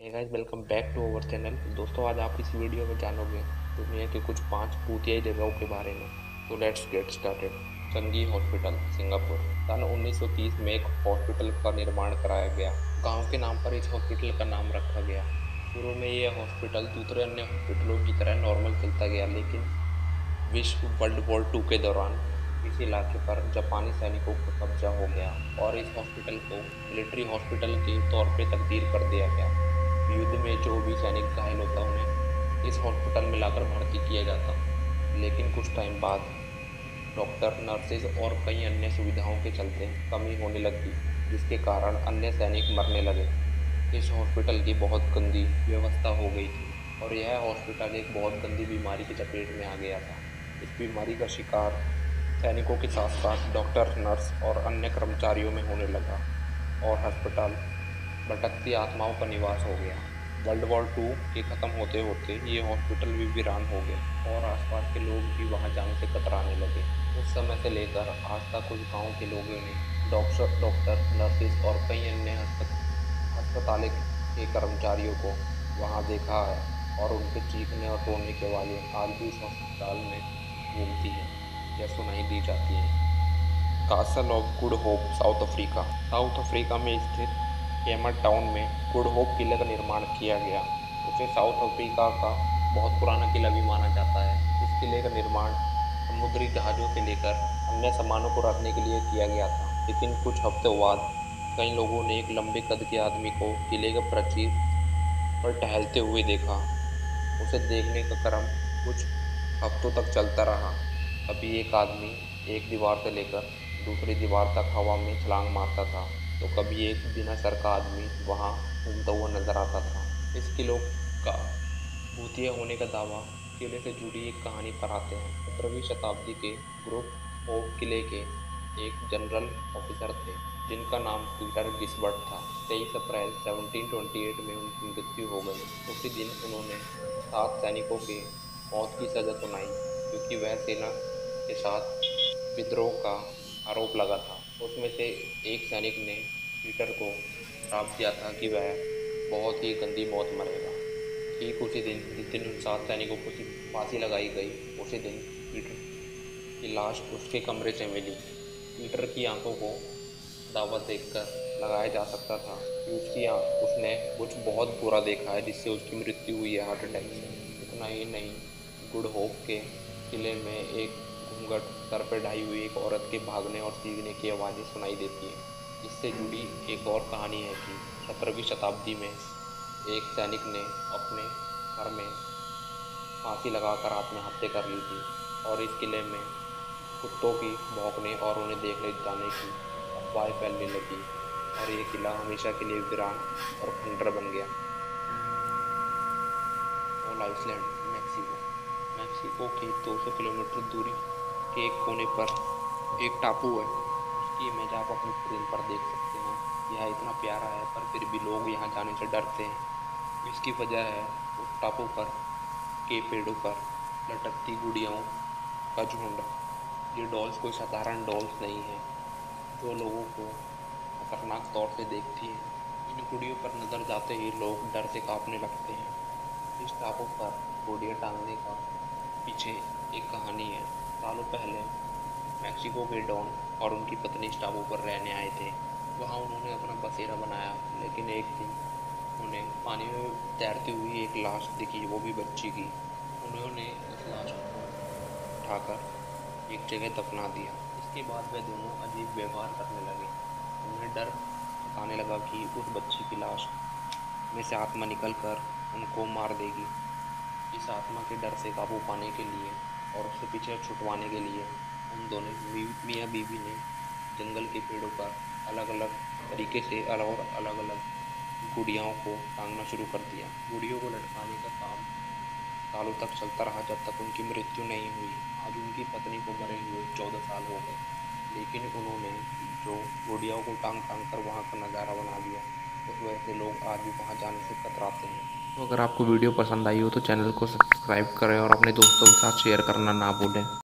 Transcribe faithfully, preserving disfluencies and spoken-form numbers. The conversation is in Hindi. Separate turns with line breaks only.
Hey guys, welcome back to our channel. दोस्तों, आज आप इस वीडियो में जानोगे दुनिया के कुछ पांच भूतिया जगहों के बारे में। तो let's get started. Changi hospital, Singapore. सन उन्नीस सौ तीस में एक हॉस्पिटल का निर्माण कराया गया। गांव के नाम पर इस हॉस्पिटल का नाम रखा गया। शुरू में यह हॉस्पिटल दूसरे अन्य हॉस्पिटलों की तरह नॉर्मल चलता गया, लेकिन विश्व वर्ल्ड वॉर टू के दौरान इस इलाके पर जापानी सैनिकों का कब्जा हो गया और इस हॉस्पिटल को मिलिट्री हॉस्पिटल के तौर पर तब्दील कर दिया गया। युद्ध में जो भी सैनिक घायल होता उन्हें इस हॉस्पिटल में लाकर भर्ती किया जाता, लेकिन कुछ टाइम बाद डॉक्टर, नर्सेज और कई अन्य सुविधाओं के चलते कमी होने लगी, जिसके कारण अन्य सैनिक मरने लगे। इस हॉस्पिटल की बहुत गंदी व्यवस्था हो गई थी और यह हॉस्पिटल एक बहुत गंदी बीमारी की चपेट में आ गया था। इस बीमारी का शिकार सैनिकों के साथ साथ डॉक्टर, नर्स और अन्य कर्मचारियों में होने लगा और अस्पताल भटकती आत्माओं का निवास हो गया। वर्ल्ड वॉर टू के ख़त्म होते होते ये हॉस्पिटल भी वीरान हो गया और आसपास के लोग भी वहां जाने से कतराने लगे। उस समय से लेकर आज तक कुछ गांव के लोगों ने डॉक्टर डॉक्टर नर्सिस और कई अन्य अस्पताल के कर्मचारियों को वहां देखा है और उनके चीखने और रोने की आवाज़ें आज भी इस अस्पताल में घूमती हैं या सुनाई दी जाती हैं। Castle of good hope, South Africa. South Africa में स्थित केमर टाउन में गुड होप किले का निर्माण किया गया। उसे साउथ अफ्रीका का बहुत पुराना किला भी माना जाता है। इस किले का निर्माण समुद्री जहाज़ों से लेकर अन्य सामानों को रखने के लिए किया गया था, लेकिन कुछ हफ्तों बाद कई लोगों ने एक लंबे कद के आदमी को किले के प्राचीर पर टहलते हुए देखा। उसे देखने का क्रम कुछ हफ्तों तक चलता रहा। कभी एक आदमी एक दीवार से लेकर दूसरी दीवार तक हवा में छलांग मारता था, तो कभी एक बिना सर का आदमी वहां घूमता हुआ नजर आता था। इस किले का भूतिया होने का दावा किले से जुड़ी एक कहानी पर आते हैं। सत्रहवीं शताब्दी के ग्रुप ऑफ किले के एक जनरल ऑफिसर थे जिनका नाम पीटर गिसबर्ट था। तेईस अप्रैल सत्रह सौ अट्ठाईस में उनकी मृत्यु हो गई। उसी दिन उन्होंने सात सैनिकों के मौत की सजा सुनाई, क्योंकि वह सेना के साथ विद्रोह का आरोप लगा था। उसमें से एक सैनिक ने पीटर को श्राप दिया था कि वह बहुत ही गंदी मौत मरेगा। ठीक उसी दिन जिस दिन उन सात सैनिकों को फांसी लगाई गई, उसी दिन पीटर की लाश उसके कमरे से मिली। पीटर की आंखों को दावत देखकर लगाया जा सकता था कि उसकी उसने कुछ बहुत बुरा देखा है, जिससे उसकी मृत्यु हुई है हार्ट अटैक से। इतना ही नहीं, गुड होप के किले में एक घूंघट सर पर ढाई हुई एक औरत के भागने और सीखने की आवाज़ें सुनाई देती हैं। इससे जुड़ी एक और कहानी है कि सत्रहवीं शताब्दी में एक सैनिक ने अपने घर में फांसी लगाकर आत्महत्या कर ली थी और इस किले में कुत्तों की भौंकने और उन्हें देखने जाने की अफवाहें फैलने लगी और ये किला हमेशा के लिए वीरान और खंडर बन गया। All Iceland, Mexico. मैक्सिको के दो सौ किलोमीटर दूरी के एक कोने पर एक टापू है। उसकी इमेज आप अपनी स्क्रीन पर देख सकते हैं। यह इतना प्यारा है, पर फिर भी लोग यहाँ जाने से डरते हैं। इसकी वजह है उस टापू पर के पेड़ों पर लटकती गुड़ियाओं का झुंड। ये डॉल्स कोई साधारण डॉल्स नहीं है जो लोगों को खतरनाक तौर से देखती हैं। इन गुड़ियों पर नजर जाते ही लोग डर से कांपने लगते हैं। इस टापू पर गुड़िया टांगने का पीछे एक कहानी है। सालों पहले मैक्सिको के डॉन और उनकी पत्नी इस टापू पर रहने आए थे। वहाँ उन्होंने अपना बसेरा बनाया, लेकिन एक दिन उन्हें पानी में तैरती हुई एक लाश दिखी, वो भी बच्ची की। उन्होंने उस लाश को उठाकर एक जगह दफना दिया। इसके बाद वे दोनों अजीब व्यवहार करने लगे। उन्हें डर सताने लगा कि उस बच्ची की लाश में से आत्मा निकलकर उनको मार देगी। इस आत्मा के डर से काबू पाने के लिए और उससे पीछे छुटवाने के लिए उन दोनों मियाँ बीवी ने जंगल के पेड़ों पर अलग अलग तरीके से और अलग अलग गुड़ियाओं को टांगना शुरू कर दिया। गुड़ियों को लटकाने का काम सालों तक चलता रहा, जब तक उनकी मृत्यु नहीं हुई। आज उनकी पत्नी को मरे हुए चौदह साल हो गए, लेकिन उन्होंने जो गुड़ियाओं को टांग टांग कर वहाँ का नज़ारा बना दिया, उस वजह से लोग आज भी वहाँ जाने से कतराते हैं। तो अगर आपको वीडियो पसंद आई हो तो चैनल को सब्सक्राइब करें और अपने दोस्तों के साथ शेयर करना ना भूलें।